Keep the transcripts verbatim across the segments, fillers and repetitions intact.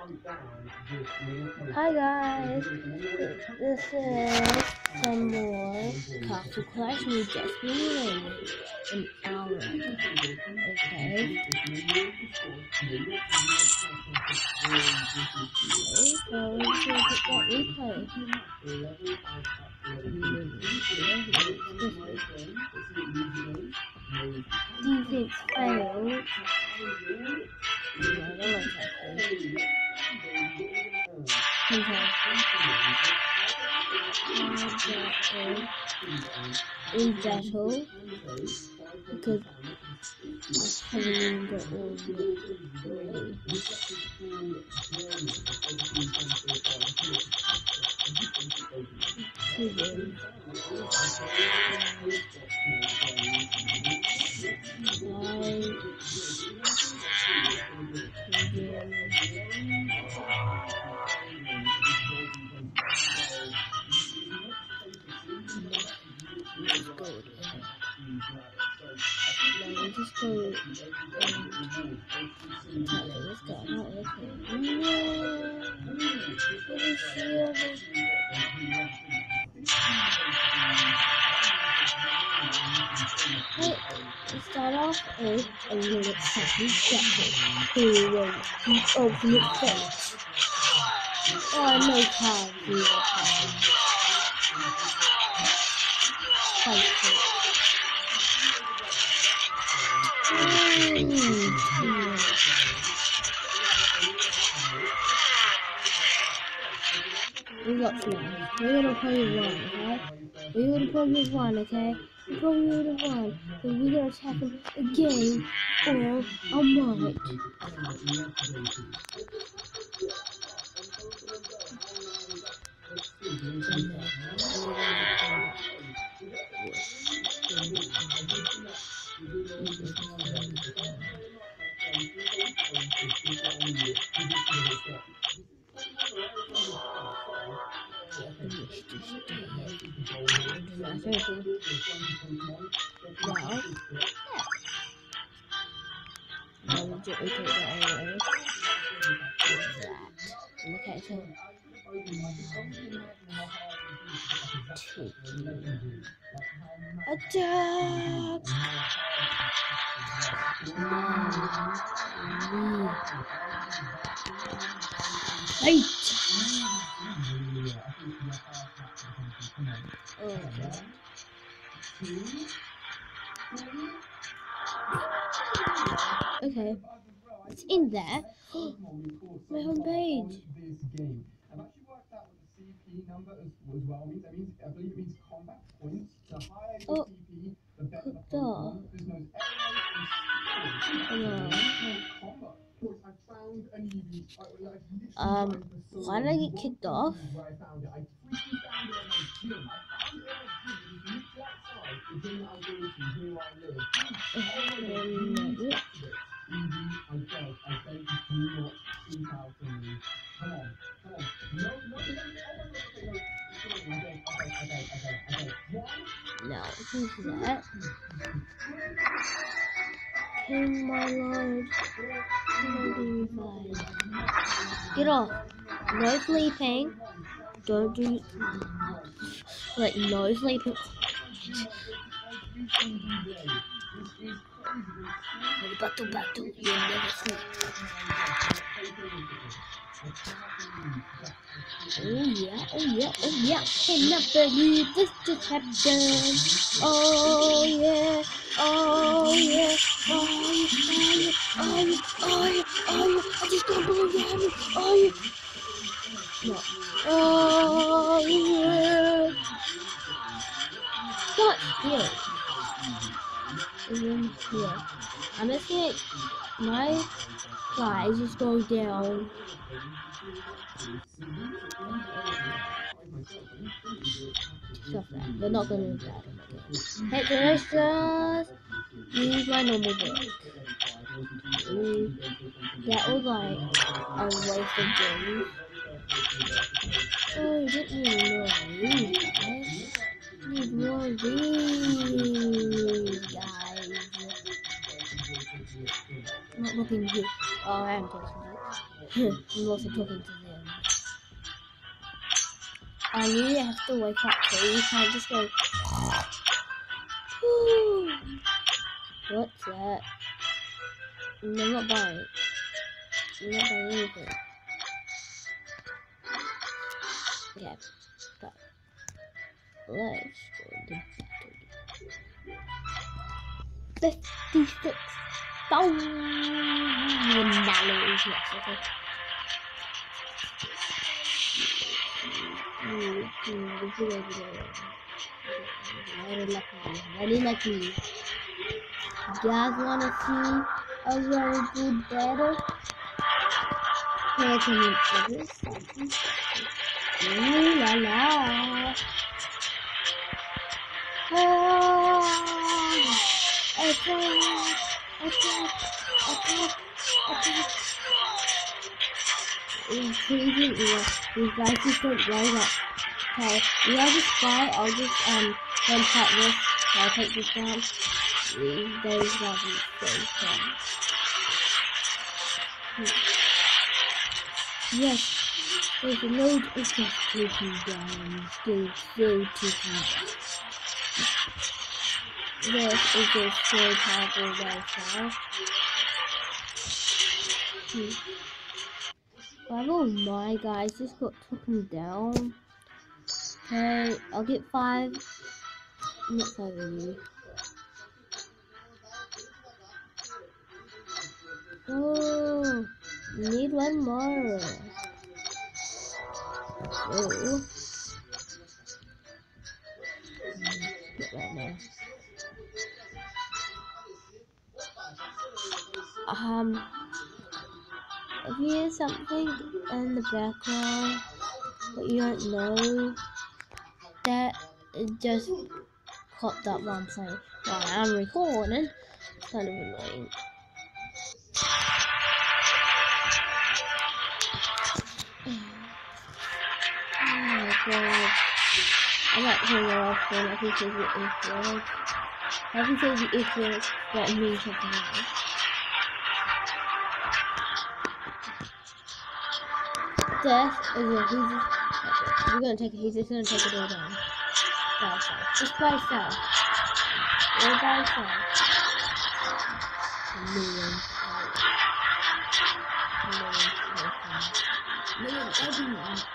Hi guys, this is some more Castle Clash. We just been waiting an hour ago. Okay. Okay, so let's look at that replay. Defense failed. No, that was actually. In battle because I haven't even got all of it ready. To win. Let's go with it. No, we just go and attack it. Let's go. Not this one. No! What is shield? Hey, let's start off with a little happy second. Who will the ultimate fate? Oh, no time. Zero time. Fight it. We got two. We're gonna play one, okay? We're gonna play with one, okay? We're probably with one, but we're gonna attack him again, or I might. Well, I'll gently take that away. Okay, so attack! Fight! Okay. Okay, it's in there. My home page. Oh, hooked off. Um, why did I get kicked off? No, who's that? King, my lord. Get off. No sleeping. Don't do like no sleeping. Battle, battle. You'll never sleep. Oh yeah, oh yeah, oh yeah. Cannot believe this just happened. Oh yeah, oh yeah, oh yeah, oh yeah, oh yeah, oh yeah. I just don't believe it happened. Oh yeah. No. Oh yeah. Not here. And then here. I'm just gonna my guys just go down. Stuff that. They're not gonna do that. Hey, can I just use my normal book? Mm, that was like a waste of games. Oh, you didn't need more of these, guys. You need more of these, guys. I'm not looking good. Oh, I am talking to you. I'm also talking to them. I really have to wake up too. You can't just go. What's that? No, I'm not buying it. I'm not buying anything. Yeah, but let's go to battle. fifty-six thousand dollars. Yes, okay. Very lucky, very lucky. You guys wanna see a very good battle? Pay attention to this. Ooh la la. Ah, attack, attack, attack, attack. Increasing, you guys just don't blow up. Okay, you guys just fly, I'll just um one shot this, I'll take this down. Those guys are so fun. Yes, there's a load of just taking down, still so taking down. This is a so powerful right now. Hmm. Oh my guys, this got taken down. Okay, I'll get five. Not five of you. Oh, need one more. Oh, get right now. Um, if you hear something in the background, but you don't know, that it just popped up while I'm saying, while I'm recording. It's kind of annoying. Oh my god. I might turn it off then if he says the influence. If he says the influence, that means something else. Death is a he's just, we're gonna take it, he's just gonna take it all down. By himself. Just by himself. All by himself. Millions. Millions. Millions.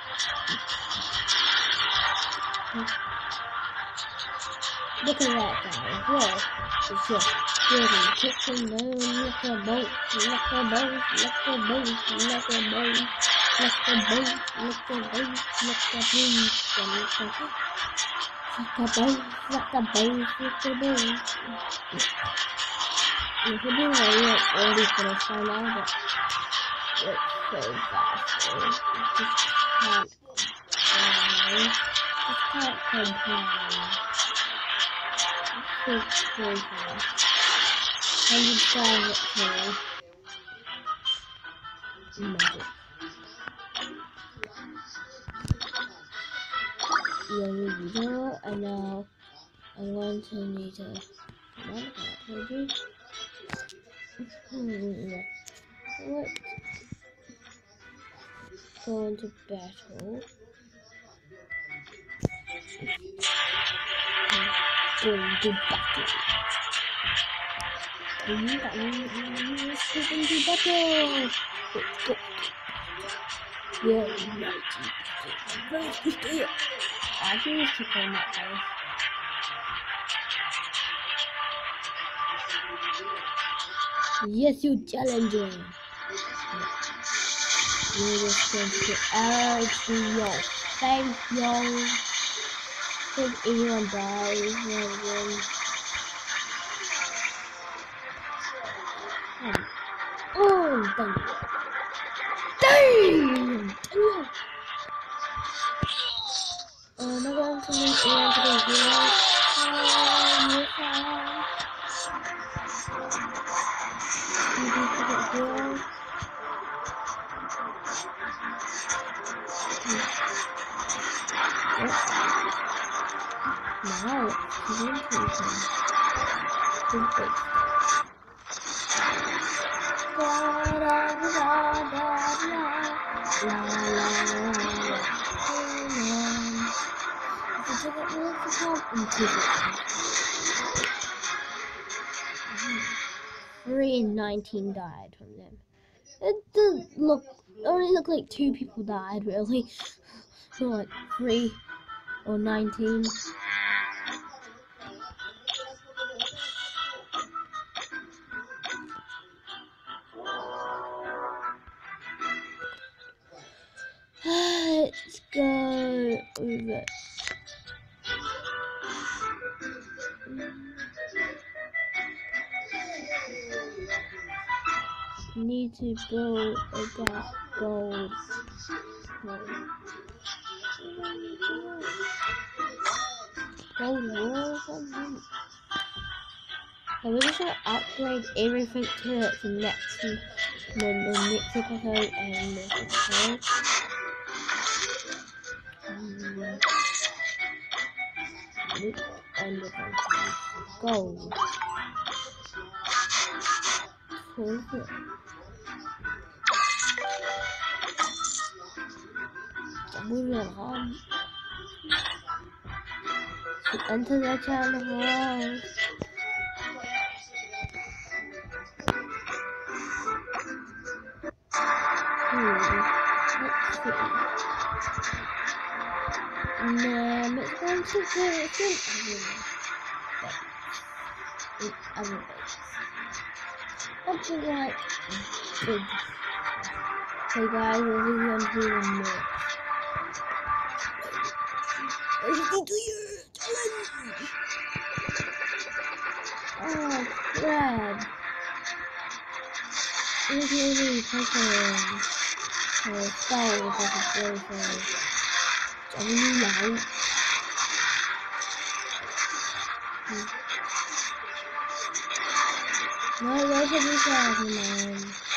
Look at that guy. Whoa. It's just building kitchen moon. Look at boat. Look at boat. Look at boat. Look at boat. Look at boat. Look at boat. Look at boat. Look at boat. Look at boat. Look at boat. Look at boat. If you do that, you're already finished by now, but it's so fast. So you just can't complain. Just can't complain. It's so fast. one hundred five kill. Magic. Yeah, we go, and now I'm going to need to come on, I told you. Hmm, let's go into battle. Go into battle. Let's go into battle. Let's go. Yeah, mighty battle. I think we should go that way. Yes, you challenger. You're just going to arrow to your face, yo. If anyone dies, then oh, thank you. Damn! Oh, I'm going to meet Ian to go here. Oh, yes, now, he's in prison. Good face. Da da da da da. down into the three and nineteen died from them. It doesn't look, it only look like two people died really. Not like three or nineteen. Let's go over. Need to build a gas gold. Gold wall or something. So we're just gonna upgrade everything to the next, the, the next episode and the next episode. Um, and we're going to use gold. Perfect. Moving on to enter the channel hall. Hmm. Let's see. And it's going to do it in other ways. Something like this. Hey guys, we're going to do the next. Oh, crap. It's really puzzling. Oh, Star Wars is a boyfriend. Chẳng như lại. Nói dối cho biết sao thì mà.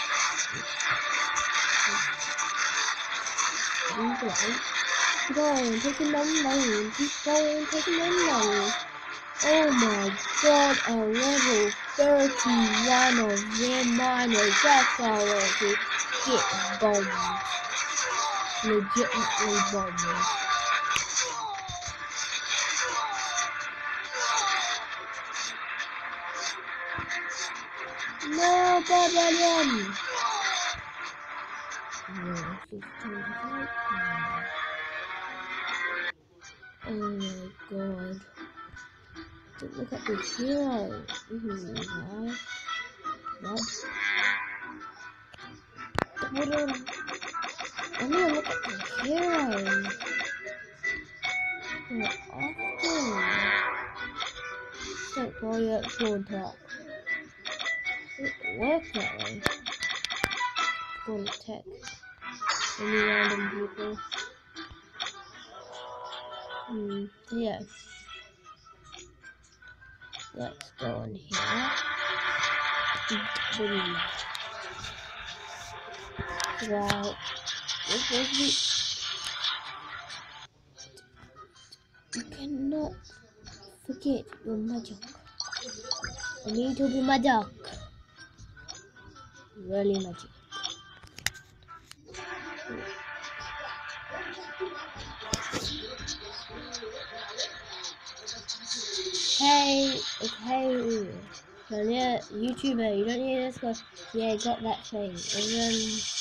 Đúng vậy. Go, take a long way. Keep going, take a long way. Oh my god, a level thirty-one of them miners. That's already get bombed. Legitimately bombed. No, Barbarian! No, oh my god. Look at the hero. Ooh, nice. What? What are... I need to look at the hero. They're awesome. Don't worry, it's on top. It works that way. Go to tech. Any random people. Hmm, so yeah. Let's go in here. Boom. Wow. This is the... You cannot forget your magic. I need to be magic. Really magic. Hey, okay. So yeah, YouTuber, you don't need this one. Yeah, got that thing. And then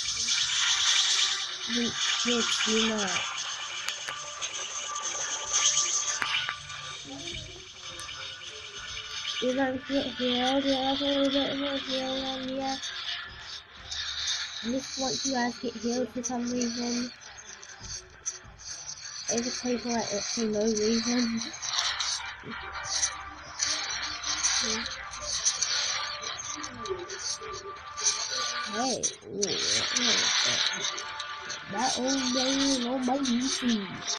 didn't hit you much. You don't get healed, you also don't get healed on yeah. Just once you guys get healed for some reason. It's a place for like for no reason. Hey, ooh, that old man on my YouTube.